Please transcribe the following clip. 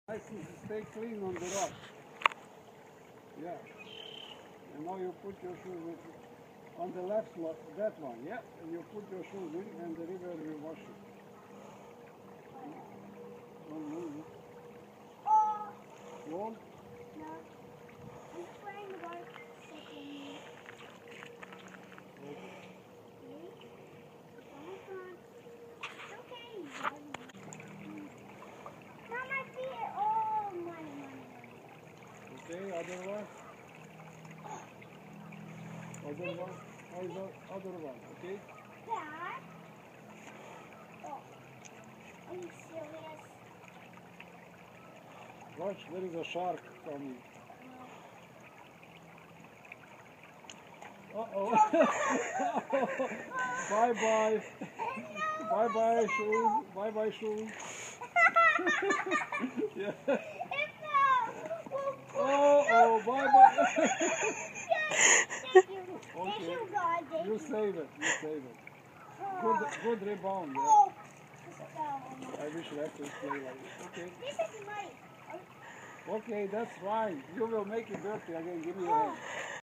Nice to stay clean on the rock. Yeah. And now you put your shoes on the left, that one, yeah? And you put your shoes in and the river will wash it. Don't move. Won't? No. I'm playing the ball. Okay, other one. Other one. Other one, okay? Dad? Oh. Are you serious? Watch, there is a shark coming. Uh-oh. Bye-bye. Bye-bye, shoes. Bye-bye, shoes. Yeah. Oh, bye-bye. Thank you. Okay. Thank you, God. Thank You save it. You save it. Good rebound, yeah? Oh. I wish Raptors play like this. Okay. This is nice. Okay, that's fine. You will make it dirty again. Give me your hand.